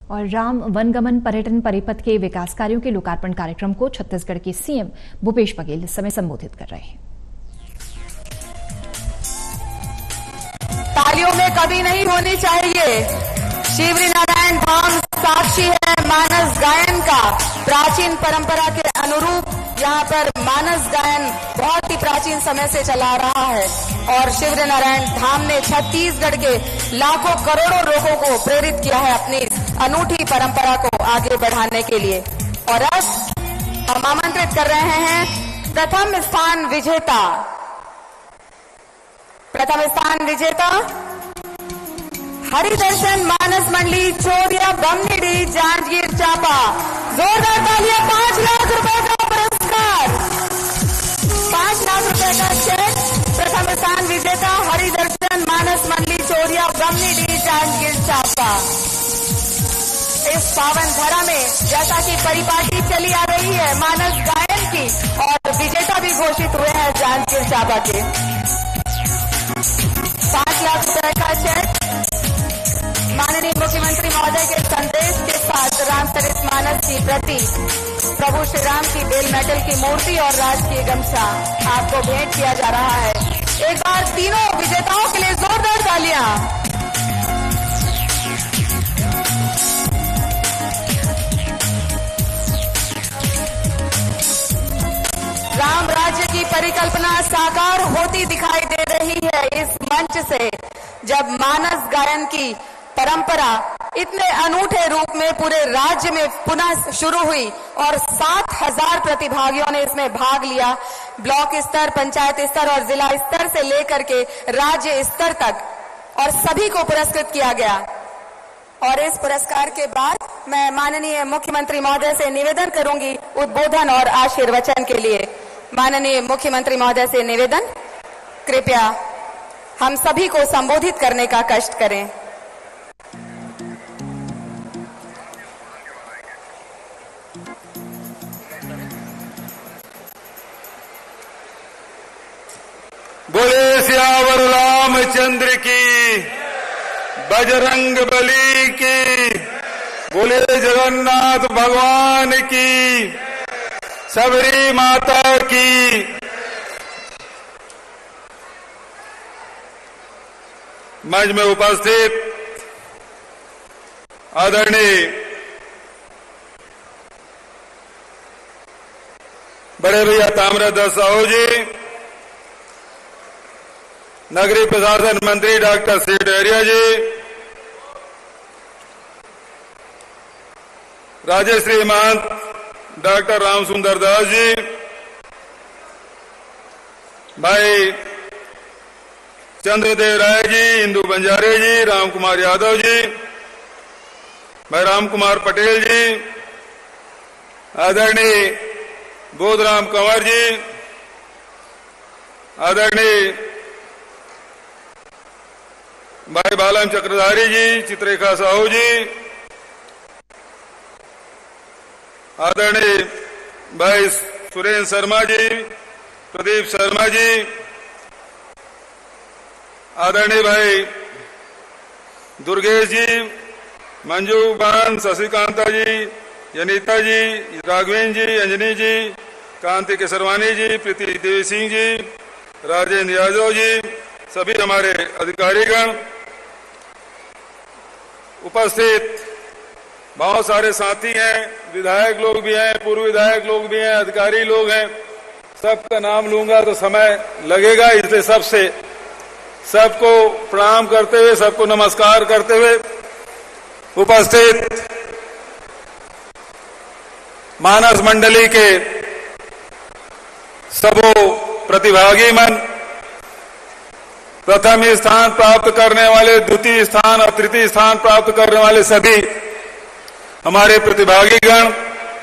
और राम वनगमन पर्यटन परिपथ के विकास कार्यों के लोकार्पण कार्यक्रम को छत्तीसगढ़ के सीएम भूपेश बघेल इस समय संबोधित कर रहे हैं। तालियों में कभी नहीं होनी चाहिए। शिवरीनारायण धाम साक्षी है मानस गायन का। प्राचीन परंपरा के अनुरूप यहाँ पर मानस गायन बहुत ही प्राचीन समय से चला रहा है और शिवरीनारायण धाम ने छत्तीसगढ़ के लाखों करोड़ों लोगों को प्रेरित किया है अपनी अनूठी परंपरा को आगे बढ़ाने के लिए। और अब हम आमंत्रित कर रहे हैं प्रथम स्थान विजेता हरिदर्शन मानस मंडली चोरिया बमनीडी जांजगीर चांपा। जोरदार तालियां। 5 लाख रुपए का पुरस्कार, 5 लाख रुपए का चेक। प्रथम स्थान विजेता हरिदर्शन मानस मंडली चोरिया बमनीडी जांजगीर चांपा। इस पावन धरा में जैसा कि परिपाटी चली आ रही है मानस गायन की और विजेता भी घोषित हुए हैं जांजगीर चांपा के। 5 लाख रुपए का चेक माननीय मुख्यमंत्री महोदय के संदेश के साथ रामचरित मानस की प्रति, प्रभु श्री राम की बेल मेटल की मूर्ति और राजकीय गमछा आपको भेंट किया जा रहा है। एक बार तीनों विजेताओं के लिए जोरदार तालियां। राम राज्य की परिकल्पना साकार होती दिखाई दे रही है इस मंच से, जब मानस गायन की परंपरा इतने अनूठे रूप में पूरे राज्य में पुनः शुरू हुई और 7,000 प्रतिभागियों ने इसमें भाग लिया। ब्लॉक स्तर, पंचायत स्तर और जिला स्तर से लेकर के राज्य स्तर तक, और सभी को पुरस्कृत किया गया। और इस पुरस्कार के बाद मैं माननीय मुख्यमंत्री महोदय से निवेदन करूंगी उद्बोधन और आशीर्वचन के लिए। माननीय मुख्यमंत्री महोदय से निवेदन, कृपया हम सभी को संबोधित करने का कष्ट करें। बोले सियावर रामचंद्र की, बजरंग बली की, बोले जगन्नाथ भगवान की, सबरी माता की। मंच में उपस्थित आदरणीय बड़े भैया ताम्रध्वज साहू जी, नगरीय प्रशासन मंत्री doctor C Dahariya ji, Rajshri Mahant doctor Ram Sundar Das जी, भाई चंद्रदेव राय जी, इंदू बंजारे जी, राम कुमार यादव जी, भाई राम कुमार पटेल जी, आदरणीय बोधराम कंवर जी, आदरणीय भाई बालम चक्रधारी जी, चित्रेखा साहू जी, आदरणीय भाई सुरेंद्र शर्मा जी, प्रदीप शर्मा जी, आदरणीय भाई दुर्गेश जी, मंजू बान, शशिकांता जी, जनीता जी, राघवेंद्र जी, अंजनी जी, कांति केसरवानी जी, प्रीति देवी सिंह जी, राजेंद्र यादव जी, सभी हमारे अधिकारीगण, उपस्थित बहुत सारे साथी हैं, विधायक लोग भी हैं, पूर्व विधायक लोग भी हैं, अधिकारी लोग हैं। सबका नाम लूंगा तो समय लगेगा, इसलिए सबको प्रणाम करते हुए, सबको नमस्कार करते हुए, उपस्थित मानस मंडली के सबो प्रतिभागी मन, प्रथम स्थान प्राप्त करने वाले, द्वितीय स्थान और तृतीय स्थान प्राप्त करने वाले सभी हमारे प्रतिभागीगण,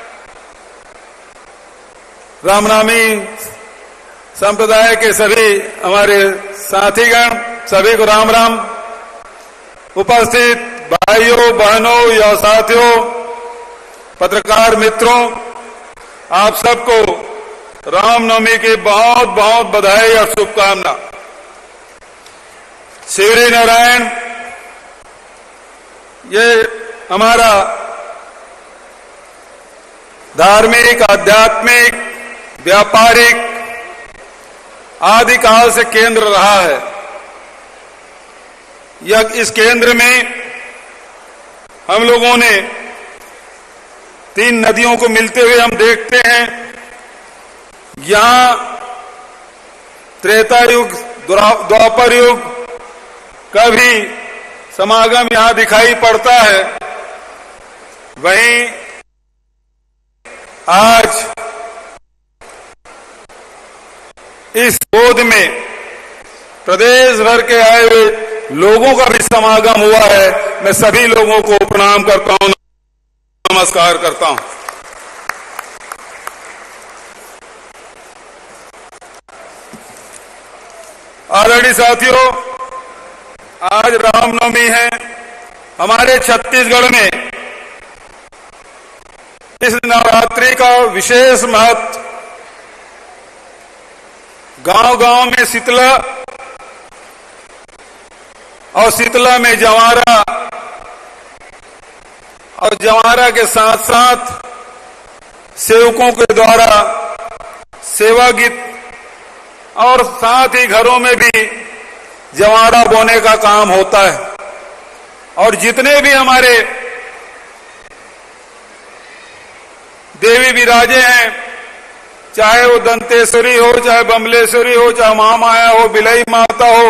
रामनामी संप्रदाय के सभी हमारे साथीगण, सभी को राम राम। उपस्थित भाइयों, बहनों या साथियों, पत्रकार मित्रों, आप सबको रामनवमी की बहुत बहुत बधाई और शुभकामना। शिवरीनारायण ये हमारा धार्मिक, आध्यात्मिक, व्यापारिक आदि काल से केंद्र रहा है। इस केंद्र में हम लोगों ने 3 नदियों को मिलते हुए हम देखते हैं। यहां त्रेता युग, द्वापर युग का भी समागम यहां दिखाई पड़ता है। वहीं आज इस गोद में प्रदेश भर के आए हुए लोगों का भी समागम हुआ है। मैं सभी लोगों को प्रणाम करता हूं, नमस्कार करता हूं। आदरणीय साथियों, आज रामनवमी है। हमारे छत्तीसगढ़ में इस नवरात्रि का विशेष महत्व, गांव-गांव में शीतला और शीतला में जवारा, और जवारा के साथ साथ सेवकों के द्वारा सेवा गीत, और साथ ही घरों में भी जवारा बोने का काम होता है। और जितने भी हमारे देवी विराजे हैं, चाहे वो दंतेश्वरी हो, चाहे बमलेश्वरी हो, चाहे महामाया हो, बिलई माता हो,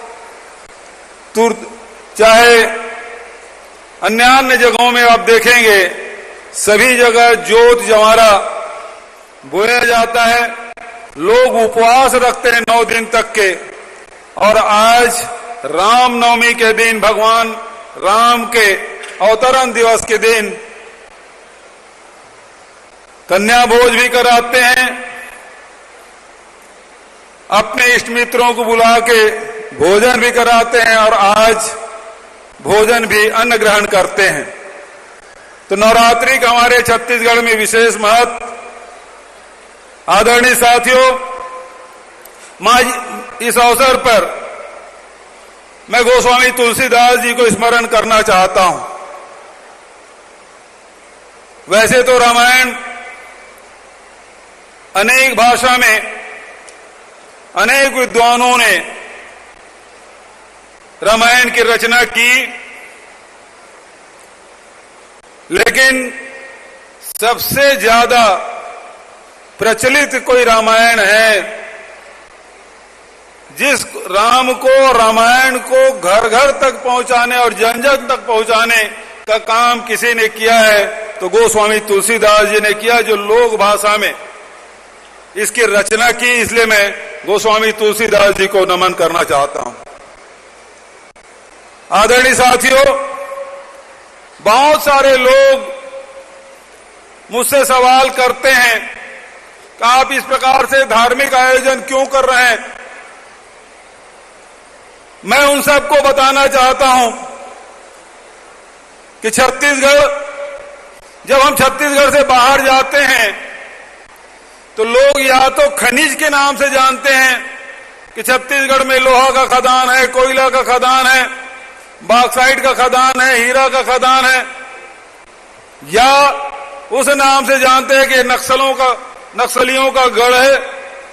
चाहे अन्य जगहों में आप देखेंगे, सभी जगह जोत जवारा बोया जाता है। लोग उपवास रखते हैं 9 दिन तक के। और आज रामनवमी के दिन, भगवान राम के अवतरण दिवस के दिन कन्या भोज भी कराते हैं। अपने इष्ट मित्रों को बुला के भोजन भी कराते हैं, और आज भोजन भी अन्न ग्रहण करते हैं। तो नवरात्रि का हमारे छत्तीसगढ़ में विशेष महत्व। आदरणीय साथियों, इस अवसर पर मैं गोस्वामी तुलसीदास जी को स्मरण करना चाहता हूं। वैसे तो रामायण अनेक भाषा में अनेक विद्वानों ने रामायण की रचना की, लेकिन सबसे ज्यादा प्रचलित कोई रामायण है जिस राम को, रामायण को घर घर तक पहुंचाने और जन जन तक पहुंचाने का काम किसी ने किया है तो गोस्वामी तुलसीदास जी ने किया, जो लोक भाषा में इसकी रचना की। इसलिए मैं गोस्वामी तुलसीदास जी को नमन करना चाहता हूं। आदरणीय साथियों, बहुत सारे लोग मुझसे सवाल करते हैं कि आप इस प्रकार से धार्मिक आयोजन क्यों कर रहे हैं। मैं उन सबको बताना चाहता हूं कि छत्तीसगढ़, जब हम छत्तीसगढ़ से बाहर जाते हैं तो लोग या तो खनिज के नाम से जानते हैं कि छत्तीसगढ़ में लोहा का खदान है, कोयला का खदान है, बॉक्साइट का खदान है, हीरा का खदान है, या उस नाम से जानते हैं कि नक्सलियों का गढ़ है।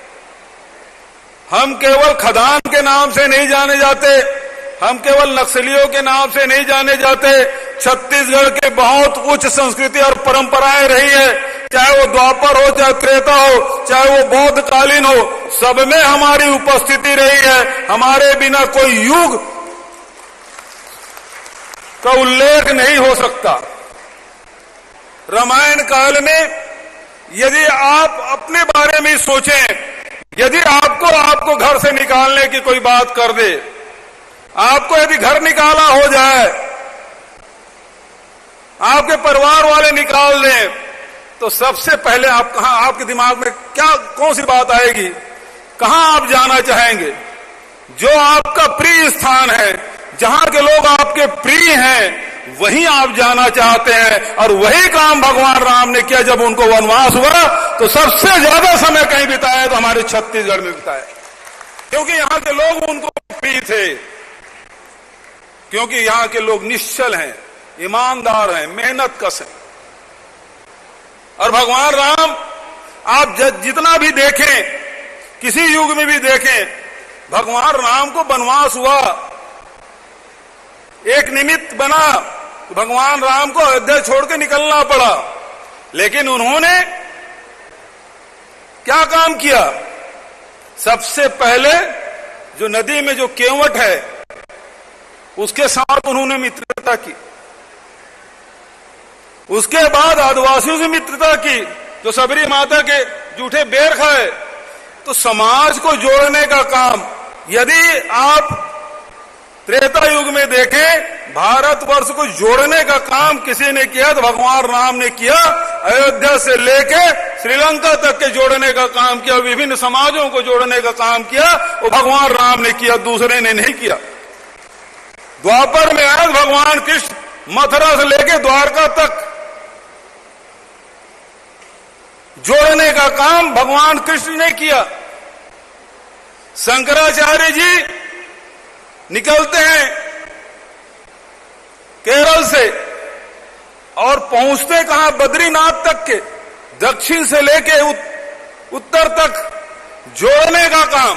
हम केवल खदान के नाम से नहीं जाने जाते, हम केवल नक्सलियों के नाम से नहीं जाने जाते। छत्तीसगढ़ के बहुत उच्च संस्कृति और परंपराएं रही है, चाहे वो द्वापर हो, चाहे त्रेता हो, चाहे वो बौद्ध कालीन हो, सब में हमारी उपस्थिति रही है। हमारे बिना कोई युग का उल्लेख नहीं हो सकता। रामायण काल में यदि आप अपने बारे में सोचें, यदि आपको घर से निकालने की कोई बात कर दे, आपको यदि घर निकाला हो जाए, आपके परिवार वाले निकाल दें, तो सबसे पहले आप कहां, आपके दिमाग में कौन सी बात आएगी, कहां आप जाना चाहेंगे? जो आपका प्रिय स्थान है, जहां के लोग आपके प्रिय हैं, वहीं आप जाना चाहते हैं। और वही काम भगवान राम ने किया। जब उनको वनवास हुआ तो सबसे ज्यादा समय कहीं बिताया तो हमारे छत्तीसगढ़ में बिताया, क्योंकि यहां के लोग उनको प्रिय थे, क्योंकि यहां के लोग निश्चल हैं, ईमानदार हैं, मेहनत कश हैं। और भगवान राम आप जितना भी देखें, किसी युग में भी देखें, भगवान राम को वनवास हुआ, एक निमित्त बना, भगवान राम को अयोध्या छोड़ के निकलना पड़ा। लेकिन उन्होंने क्या काम किया? सबसे पहले जो नदी में जो केवट है उसके साथ उन्होंने मित्रता की। उसके बाद आदिवासियों से मित्रता की, जो सबरी माता के जूठे बेर खाए। तो समाज को जोड़ने का काम, यदि आप त्रेता युग में देखें, भारतवर्ष को जोड़ने का काम किसी ने किया तो भगवान राम ने किया। अयोध्या से लेके श्रीलंका तक के जोड़ने का काम किया, विभिन्न समाजों को जोड़ने का काम किया, वो भगवान राम ने किया, दूसरे ने नहीं किया। द्वापर में आज भगवान कृष्ण मथुरा से लेके द्वारका तक जोड़ने का काम भगवान कृष्ण ने किया। शंकराचार्य जी निकलते हैं केरल से और पहुंचते कहां? बद्रीनाथ तक के, दक्षिण से लेके उत्तर तक जोड़ने का काम।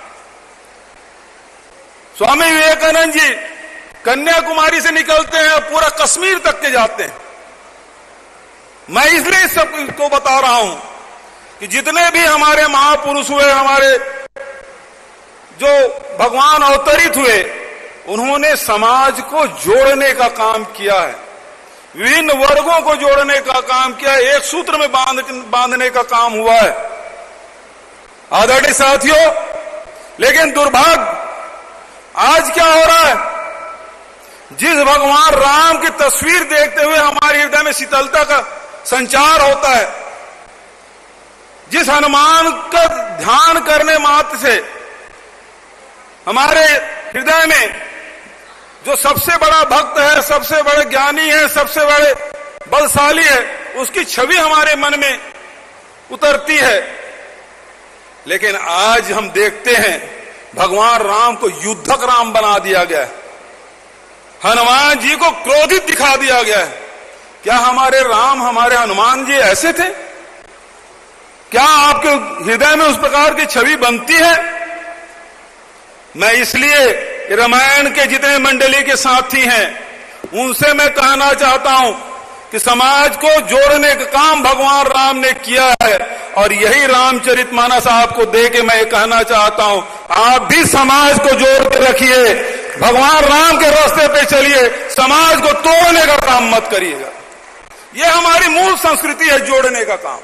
स्वामी विवेकानंद जी कन्याकुमारी से निकलते हैं और पूरा कश्मीर तक के जाते हैं। मैं इसलिए सबको बता रहा हूं कि जितने भी हमारे महापुरुष हुए, हमारे जो भगवान अवतरित हुए, उन्होंने समाज को जोड़ने का काम किया है, विभिन्न वर्गों को जोड़ने का काम किया है, एक सूत्र में बांधने का काम हुआ है। आदरणीय साथियों, लेकिन दुर्भाग्य आज क्या हो रहा है? जिस भगवान राम की तस्वीर देखते हुए हमारे हृदय में शीतलता का संचार होता है, जिस हनुमान का ध्यान करने मात्र से हमारे हृदय में जो सबसे बड़ा भक्त है, सबसे बड़े ज्ञानी है, सबसे बड़े बलशाली है, उसकी छवि हमारे मन में उतरती है। लेकिन आज हम देखते हैं भगवान राम को युद्धक राम बना दिया गया है, हनुमान जी को क्रोधित दिखा दिया गया है। क्या हमारे राम, हमारे हनुमान जी ऐसे थे? क्या आपके हृदय में उस प्रकार की छवि बनती है? मैं इसलिए रामायण के जितने मंडली के साथी हैं उनसे मैं कहना चाहता हूं कि समाज को जोड़ने का काम भगवान राम ने किया है, और यही रामचरितमानस आपको दे के मैं कहना चाहता हूं, आप भी समाज को जोड़ के रखिए, भगवान राम के रास्ते पे चलिए, समाज को तोड़ने का काम मत करिएगा। यह हमारी मूल संस्कृति है, जोड़ने का काम।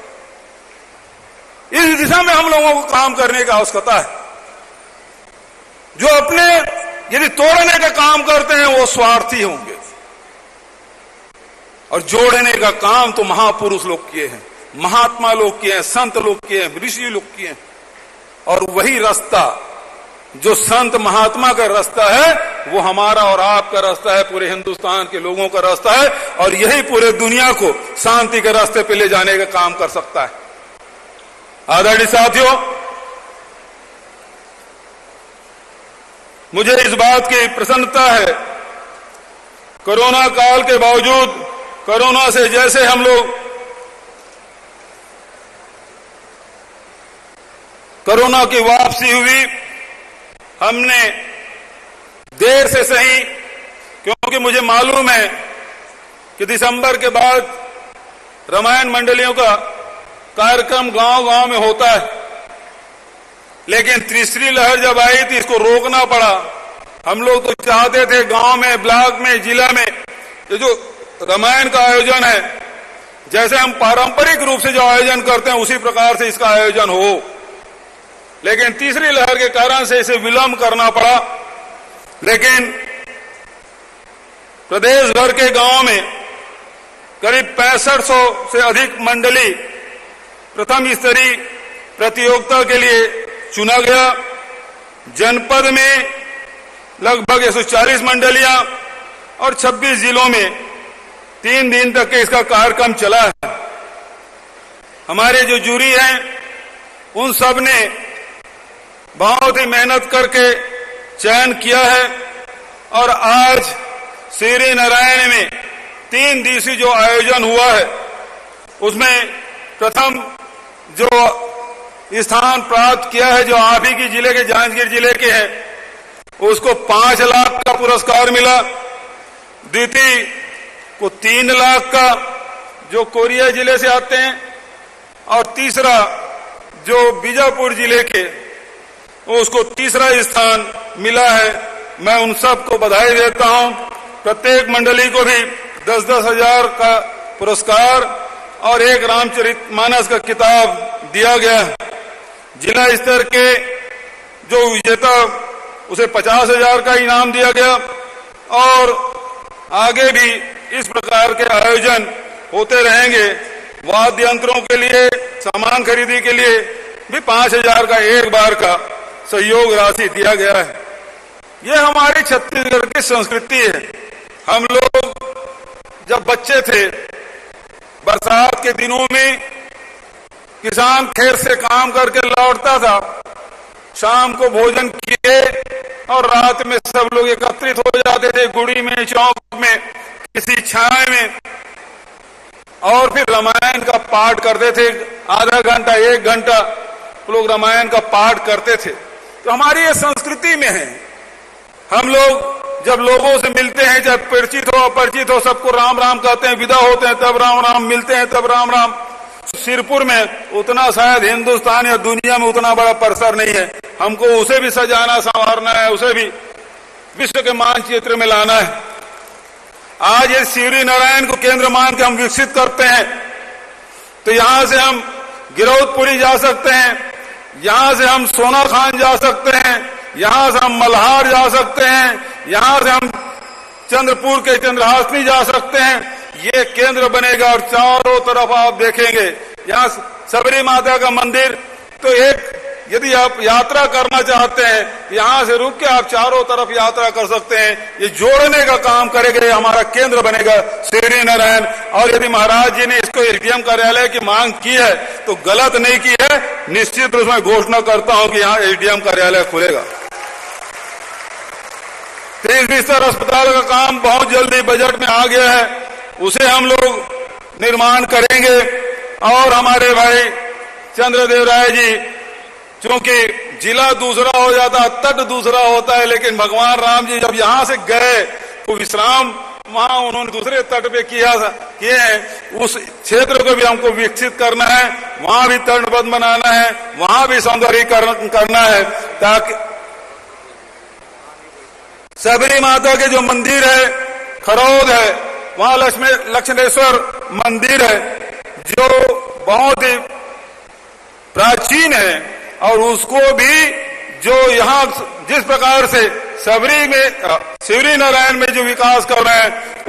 इस दिशा में हम लोगों को काम करने की आवश्यकता है। जो अपने यदि तोड़ने का काम करते हैं वो स्वार्थी होंगे, और जोड़ने का काम तो महापुरुष लोग किए हैं, महात्मा लोग किए हैं, संत लोग किए हैं, ऋषि लोग किए हैं। और वही रास्ता जो संत महात्मा का रास्ता है वो हमारा और आपका रास्ता है, पूरे हिंदुस्तान के लोगों का रास्ता है, और यही पूरे दुनिया को शांति के रास्ते पे ले जाने का काम कर सकता है। आदरणीय साथियों, मुझे इस बात की प्रसन्नता है, कोरोना काल के बावजूद, कोरोना से जैसे हम लोग कोरोना की वापसी हुई, हमने देर से सही, क्योंकि मुझे मालूम है कि दिसंबर के बाद रामायण मंडलियों का कार्यक्रम गांव-गांव में होता है, लेकिन तीसरी लहर जब आई थी इसको रोकना पड़ा। हम लोग तो चाहते थे गांव में, ब्लॉक में, जिला में ये जो रामायण का आयोजन है, जैसे हम पारंपरिक रूप से जो आयोजन करते हैं उसी प्रकार से इसका आयोजन हो, लेकिन तीसरी लहर के कारण से इसे विलंब करना पड़ा। लेकिन प्रदेश भर के गांव में करीब 6500 से अधिक मंडली प्रथम स्तरीय प्रतियोगिता के लिए चुना गया। जनपद में लगभग 140 मंडलियां और 26 जिलों में 3 दिन तक के इसका कार्यक्रम चला है। हमारे जो जूरी हैं उन सब ने बहुत ही मेहनत करके चयन किया है, और आज श्री नारायण में 3 दिवसीय जो आयोजन हुआ है उसमें प्रथम जो स्थान प्राप्त किया है, जो आप ही की जिले के जांजगीर जिले के हैं, उसको 5 लाख का पुरस्कार मिला। द्वितीय को 3 लाख का जो कोरिया जिले से आते हैं, और तीसरा जो बीजापुर जिले के, उसको तीसरा स्थान मिला है। मैं उन सबको बधाई देता हूं। प्रत्येक मंडली को भी 10-10 हजार का पुरस्कार और एक रामचरितमानस का किताब दिया गया है। जिला स्तर के जो विजेता उसे 50,000 का इनाम दिया गया, और आगे भी इस प्रकार के आयोजन होते रहेंगे। वाद्य यंत्रों के लिए, सामान खरीदी के लिए भी 5,000 का एक बार का सहयोग राशि दिया गया है। यह हमारी छत्तीसगढ़ की संस्कृति है। हम लोग जब बच्चे थे, बरसात के दिनों में किसान खेत से काम करके लौटता था, शाम को भोजन किए और रात में सब लोग एकत्रित हो जाते थे गुड़ी में, चौक में, किसी छाए में, और फिर रामायण का पाठ करते थे। आधा घंटा 1 घंटा लोग रामायण का पाठ करते थे। तो हमारी ये संस्कृति में है। हम लोग जब लोगों से मिलते हैं, चाहे परिचित हो अपरिचित हो, सबको राम राम कहते हैं, विदा होते हैं तब राम राम, मिलते हैं तब राम राम। सिरपुर में उतना शायद हिंदुस्तान या दुनिया में उतना बड़ा परिसर नहीं है। हमको उसे भी सजाना संवारना है, उसे भी विश्व के मानचित्र में लाना है। आज ये शिवरी नारायण को केंद्र मान के हम विकसित करते हैं, तो यहां से हम गिरौदपुरी जा सकते हैं, यहां से हम सोना खान जा सकते हैं, यहां से हम मल्हार जा सकते हैं, यहां से हम चंद्रपुर के चंद्रहासनी जा सकते हैं। ये केंद्र बनेगा और चारों तरफ आप देखेंगे यहाँ सबरी माता का मंदिर। तो एक यदि आप यात्रा करना चाहते हैं, यहां से रुक के आप चारों तरफ यात्रा कर सकते हैं। ये जोड़ने का काम करेगा, ये हमारा केंद्र बनेगा शिवरी नारायण। और यदि महाराज जी ने इसको एसडीएम कार्यालय की मांग की है तो गलत नहीं की है। निश्चित रूप में घोषणा करता हूं कि यहां एसडीएम कार्यालय खुलेगा। 30 बिस्तर अस्पताल का काम बहुत जल्दी बजट में आ गया है, उसे हम लोग निर्माण करेंगे। और हमारे भाई चंद्रदेव राय जी, क्योंकि जिला दूसरा हो जाता, तट दूसरा होता है, लेकिन भगवान राम जी जब यहां से गए तो विश्राम वहां उन्होंने दूसरे तट पे किए हैं। उस क्षेत्र को भी हमको विकसित करना है, वहां भी तटबंध बनाना है, वहां भी सौंदर्यीकरण करना है, ताकि सबरी माता के जो मंदिर है, खरौद है, वहां लक्ष्मणेश्वर मंदिर है जो बहुत ही प्राचीन है, और उसको भी जो यहाँ जिस प्रकार से शिवरी नारायण में जो विकास कर रहे हैं,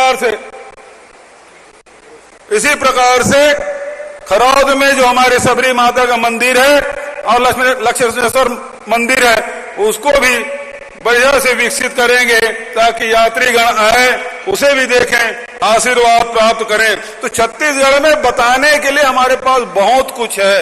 इसी प्रकार से खरौद में जो हमारे सबरी माता का मंदिर है और लक्ष्मणेश्वर मंदिर है, उसको भी बढ़िया से विकसित करेंगे ताकि यात्रीगण आए, उसे भी देखें, आशीर्वाद प्राप्त करें। तो छत्तीसगढ़ में बताने के लिए हमारे पास बहुत कुछ है।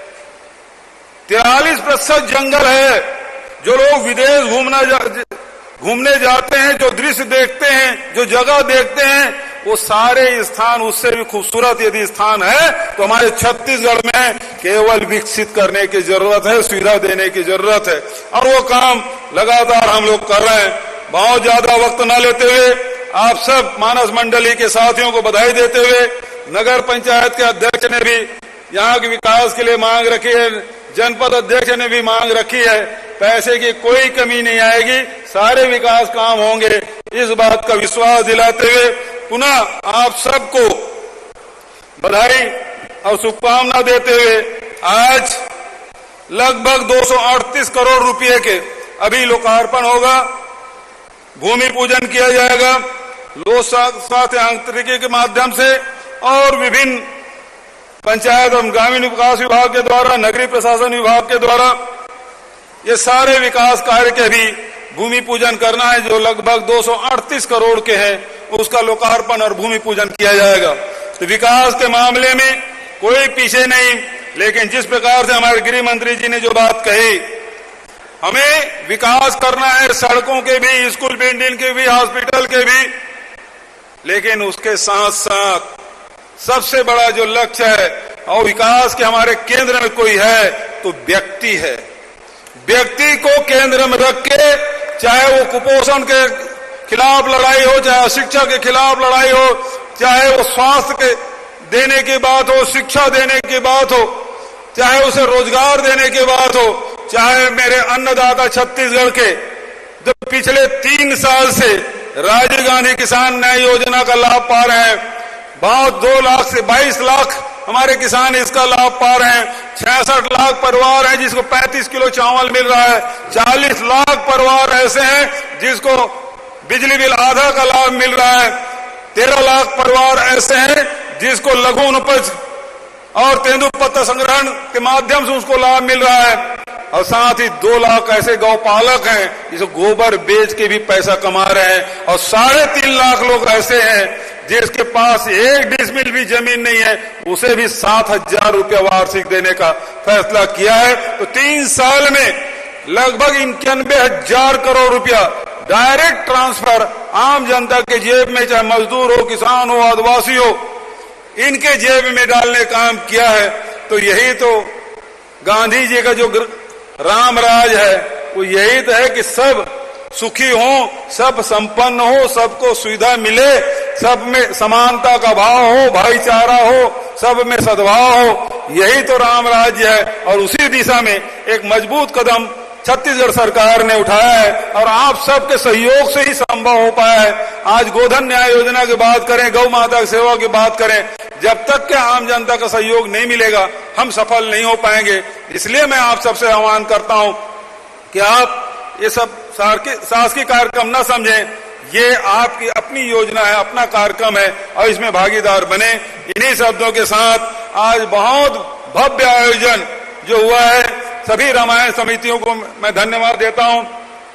43% जंगल है। जो लोग विदेश घूमने जाते हैं, जो दृश्य देखते हैं, जो जगह देखते हैं, वो सारे स्थान उससे भी खूबसूरत यदि स्थान है तो हमारे छत्तीसगढ़ में केवल विकसित करने की जरूरत है, सुविधा देने की जरूरत है, और वो काम लगातार हम लोग कर रहे हैं। बहुत ज्यादा वक्त न लेते हुए आप सब मानस मंडली के साथियों को बधाई देते हुए, नगर पंचायत के अध्यक्ष ने भी यहाँ के विकास के लिए मांग रखी है, जनपद अध्यक्ष ने भी मांग रखी है, पैसे की कोई कमी नहीं आएगी, सारे विकास काम होंगे, इस बात का विश्वास दिलाते हुए पुनः आप सबको बधाई और शुभकामना देते हुए आज लगभग 238 करोड़ रुपए के अभी लोकार्पण होगा, भूमि पूजन किया जाएगा लोक स्वास्थ्य यांत्रिकी के माध्यम से, और विभिन्न पंचायत एवं ग्रामीण विकास विभाग के द्वारा, नगरीय प्रशासन विभाग के द्वारा ये सारे विकास कार्य के भी भूमि पूजन करना है, जो लगभग 238 करोड़ के हैं, उसका लोकार्पण और भूमि पूजन किया जाएगा। तो विकास के मामले में कोई पीछे नहीं, लेकिन जिस प्रकार से हमारे गृह मंत्री जी ने जो बात कही, हमें विकास करना है, सड़कों के भी, स्कूल बिल्डिंग के भी, हॉस्पिटल के भी, लेकिन उसके साथ साथ सबसे बड़ा जो लक्ष्य है और विकास के हमारे केंद्र में कोई है तो व्यक्ति है। व्यक्ति को केंद्र में रख के, चाहे वो कुपोषण के खिलाफ लड़ाई हो, चाहे अशिक्षा के खिलाफ लड़ाई हो, चाहे वो स्वास्थ्य के देने की बात हो, शिक्षा देने की बात हो, चाहे उसे रोजगार देने की बात हो, चाहे मेरे अन्नदाता छत्तीसगढ़ के जो पिछले 3 साल से राजीव गांधी किसान न्याय योजना का लाभ पा रहे हैं, बहुत 2 लाख से 22 लाख हमारे किसान इसका लाभ पा रहे हैं। 66 लाख परिवार हैं जिसको 35 किलो चावल मिल रहा है। 40 लाख परिवार ऐसे हैं जिसको बिजली बिल आधा का लाभ मिल रहा है। 13 लाख परिवार ऐसे हैं जिसको लघु उपज और तेंदुपत्ता संग्रहण के माध्यम से उसको लाभ मिल रहा है। और साथ ही 2 लाख ऐसे गौपालक हैं जिसको गोबर बेच के भी पैसा कमा रहे हैं। और 3.5 लाख लोग ऐसे हैं जिसके पास 1 डिसमिल भी जमीन नहीं है, उसे भी 7,000 रुपया वार्षिक देने का फैसला किया है। तो 3 साल में लगभग 91,000 करोड़ रुपया डायरेक्ट ट्रांसफर आम जनता के जेब में, चाहे मजदूर हो, किसान हो, आदिवासी हो, इनके जेब में डालने का काम किया है। तो यही तो गांधी जी का जो राम राज है वो यही तो है कि सब सुखी हो, सब संपन्न हो, सबको सुविधा मिले, सब में समानता का भाव हो, भाईचारा हो, सब में सद्भाव हो, यही तो राम राज्य है। और उसी दिशा में एक मजबूत कदम छत्तीसगढ़ सरकार ने उठाया है और आप सबके सहयोग से ही संभव हो पाया है। आज गोधन न्याय योजना की बात करें, गौ माता की सेवा की बात करें, जब तक के आम जनता का सहयोग नहीं मिलेगा हम सफल नहीं हो पाएंगे। इसलिए मैं आप सबसे आह्वान करता हूं कि आप ये सब शासकीय कार्यक्रम न समझें, ये आपकी अपनी योजना है, अपना कार्यक्रम है और इसमें भागीदार बने। इन्हीं शब्दों के साथ आज बहुत भव्य आयोजन जो हुआ है, सभी रामायण समितियों को मैं धन्यवाद देता हूं।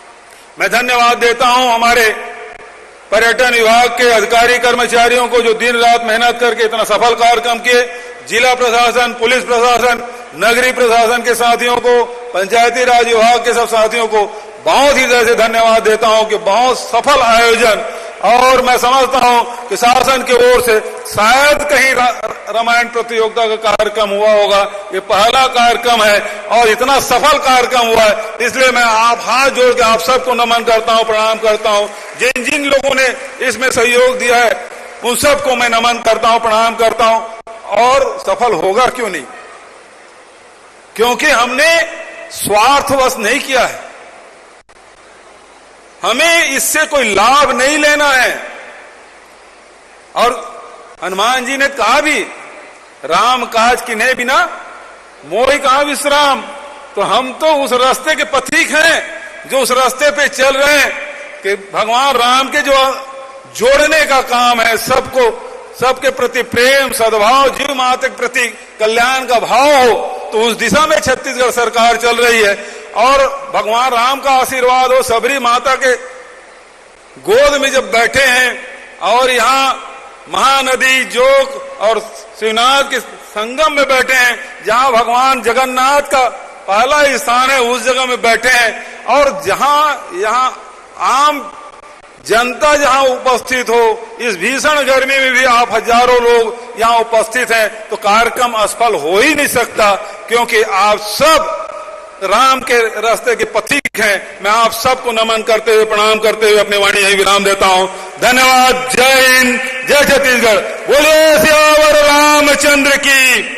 मैं धन्यवाद देता हूं हमारे पर्यटन विभाग के अधिकारी कर्मचारियों को जो दिन रात मेहनत करके इतना सफल कार्यक्रम किए, जिला प्रशासन, पुलिस प्रशासन, नगरीय प्रशासन के साथियों को, पंचायती राज विभाग के सब साथियों को बहुत ही दिल से धन्यवाद देता हूं कि बहुत सफल आयोजन। और मैं समझता हूं कि शासन की ओर से शायद कहीं रामायण प्रतियोगिता का कार्यक्रम हुआ होगा, ये पहला कार्यक्रम है और इतना सफल कार्यक्रम हुआ है। इसलिए मैं आप हाथ जोड़ के आप सबको नमन करता हूं, प्रणाम करता हूं। जिन जिन लोगों ने इसमें सहयोग दिया है उन सबको मैं नमन करता हूं, प्रणाम करता हूं। और सफल होगा क्यों नहीं? क्योंकि हमने स्वार्थवश नहीं किया है, हमें इससे कोई लाभ नहीं लेना है। और हनुमान जी ने कहा भी, राम काज किन्हे बिना मोहि कहां विश्राम। तो हम तो उस रास्ते के पथिक हैं जो उस रास्ते पे चल रहे हैं कि भगवान राम के जो जोड़ने का काम है, सबको, सबके प्रति प्रेम, सद्भाव, जीव माता के प्रति कल्याण का भाव हो, तो उस दिशा में छत्तीसगढ़ सरकार चल रही है। और भगवान राम का आशीर्वाद हो, सबरी माता के गोद में जब बैठे हैं और यहाँ महानदी, जोग और शिवनाथ के संगम में बैठे हैं, जहाँ भगवान जगन्नाथ का पहला स्थान है, उस जगह में बैठे हैं। और जहाँ यहाँ आम जनता जहां उपस्थित हो, इस भीषण गर्मी में भी आप हजारों लोग यहां उपस्थित हैं, तो कार्यक्रम असफल हो ही नहीं सकता, क्योंकि आप सब राम के रास्ते के पथिक हैं। मैं आप सबको नमन करते हुए, प्रणाम करते हुए अपनी वाणी यही विराम देता हूं। धन्यवाद। जय हिंद, जय छत्तीसगढ़। बोलिए सियावर रामचंद्र की।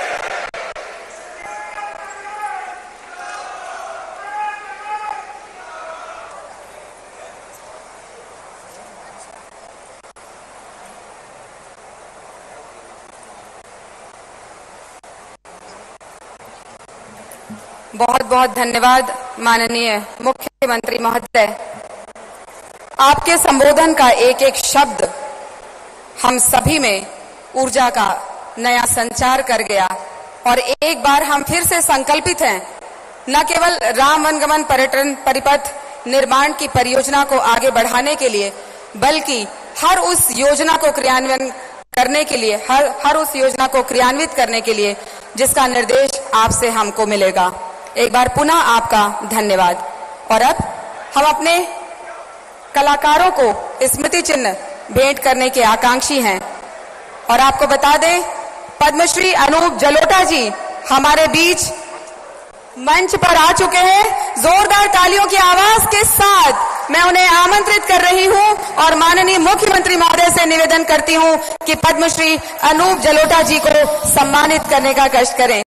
बहुत बहुत धन्यवाद माननीय मुख्यमंत्री महोदय। आपके संबोधन का एक एक शब्द हम सभी में ऊर्जा का नया संचार कर गया और एक बार हम फिर से संकल्पित हैं, न केवल राम वनगमन पर्यटन परिपथ निर्माण की परियोजना को आगे बढ़ाने के लिए, बल्कि हर उस योजना को क्रियान्वयन करने के लिए, हर उस योजना को क्रियान्वित करने के लिए जिसका निर्देश आपसे हमको मिलेगा। एक बार पुनः आपका धन्यवाद। और अब हम अपने कलाकारों को स्मृति चिन्ह भेंट करने के आकांक्षी हैं। और आपको बता दें, पद्मश्री अनूप जलोटा जी हमारे बीच मंच पर आ चुके हैं। जोरदार तालियों की आवाज के साथ मैं उन्हें आमंत्रित कर रही हूं और माननीय मुख्यमंत्री महोदय से निवेदन करती हूं कि पद्मश्री अनूप जलोटा जी को सम्मानित करने का कष्ट करें।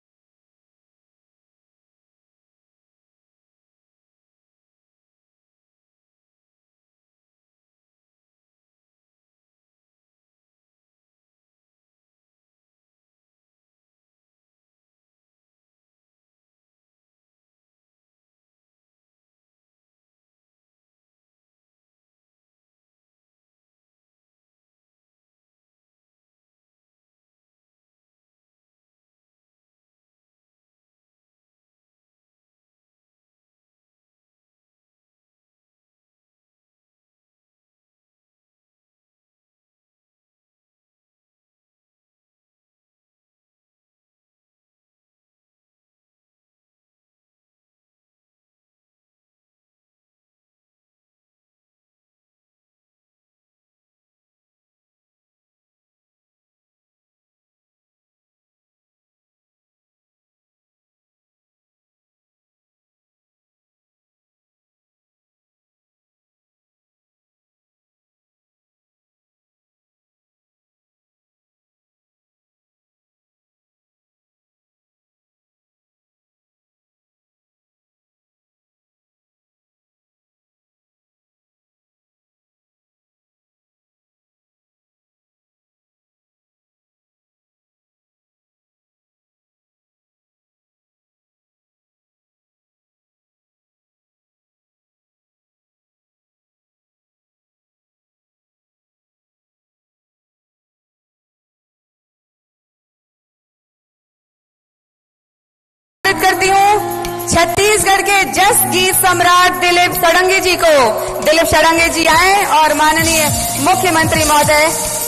करती हूं छत्तीसगढ़ के जस गीत सम्राट दिलीप षडंगी जी को। दिलीप षडंगी जी आए और माननीय मुख्यमंत्री महोदय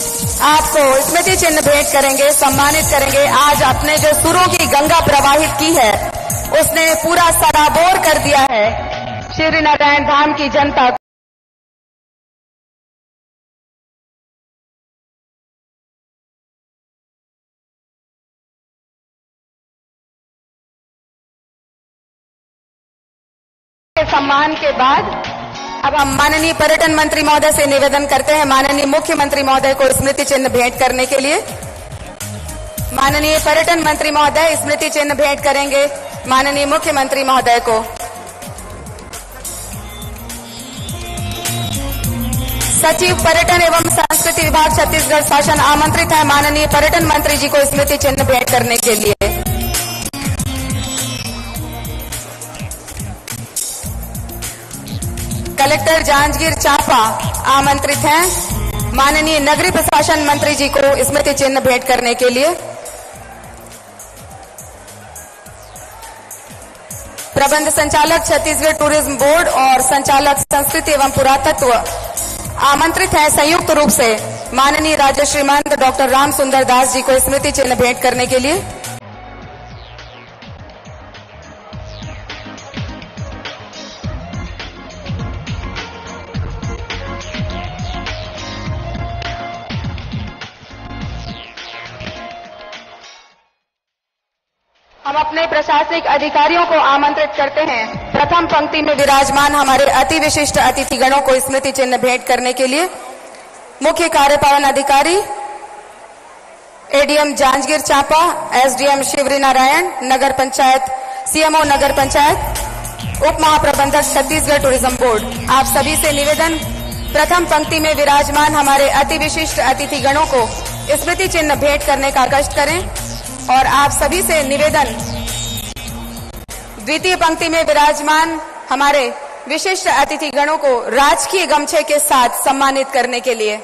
आपको स्मृति चिन्ह भेंट करेंगे, सम्मानित करेंगे। आज आपने जो सुरों की गंगा प्रवाहित की है उसने पूरा सराबोर कर दिया है श्री नारायण धाम की जनता को। सम्मान के बाद अब हम माननीय पर्यटन मंत्री महोदय से निवेदन करते हैं माननीय मुख्यमंत्री महोदय को स्मृति चिन्ह भेंट करने के लिए। माननीय पर्यटन मंत्री महोदय स्मृति चिन्ह भेंट करेंगे माननीय मुख्यमंत्री महोदय को। सचिव पर्यटन एवं संस्कृति विभाग छत्तीसगढ़ शासन आमंत्रित है माननीय पर्यटन मंत्री जी को स्मृति चिन्ह भेंट करने के लिए। कलेक्टर जांजगीर चांपा आमंत्रित हैं माननीय नगरीय प्रशासन मंत्री जी को स्मृति चिन्ह भेंट करने के लिए। प्रबंध संचालक छत्तीसगढ़ टूरिज्म बोर्ड और संचालक संस्कृति एवं पुरातत्व आमंत्रित हैं संयुक्त रूप से माननीय राज्य श्रीमंत डॉक्टर राम सुंदर दास जी को स्मृति चिन्ह भेंट करने के लिए। हम अपने प्रशासनिक अधिकारियों को आमंत्रित करते हैं प्रथम पंक्ति में विराजमान हमारे अति विशिष्ट अतिथिगणों को स्मृति चिन्ह भेंट करने के लिए। मुख्य कार्यपालन अधिकारी ADM Janjgir Champa, SDM Shivrinarayan, नगर पंचायत सीएमओ नगर पंचायत, उप महाप्रबंधक छत्तीसगढ़ टूरिज्म बोर्ड। आप सभी से निवेदन, प्रथम पंक्ति में विराजमान हमारे अति विशिष्ट अतिथिगणों को स्मृति चिन्ह भेंट करने का कष्ट करें। और आप सभी से निवेदन, द्वितीय पंक्ति में विराजमान हमारे विशिष्ट अतिथिगणों को राजकीय गमछे के साथ सम्मानित करने के लिए।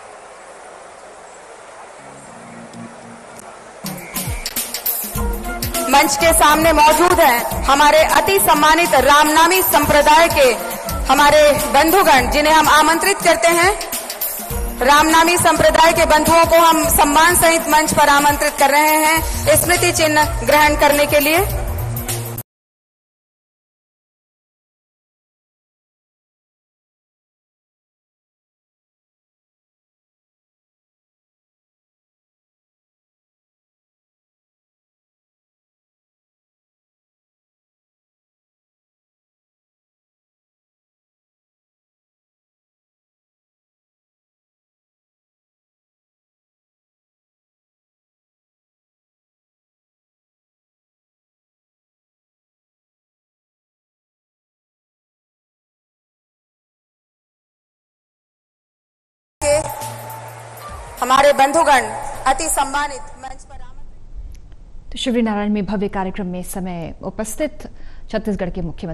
मंच के सामने मौजूद हैं हमारे अति सम्मानित रामनामी संप्रदाय के हमारे बंधुगण जिन्हें हम आमंत्रित करते हैं। रामनामी संप्रदाय के बंधुओं को हम सम्मान सहित मंच पर आमंत्रित कर रहे हैं स्मृति चिन्ह ग्रहण करने के लिए। हमारे बंधुगण अति सम्मानित मंच पर तो शिवरी नारायण में भव्य कार्यक्रम में इस समय उपस्थित छत्तीसगढ़ के मुख्यमंत्री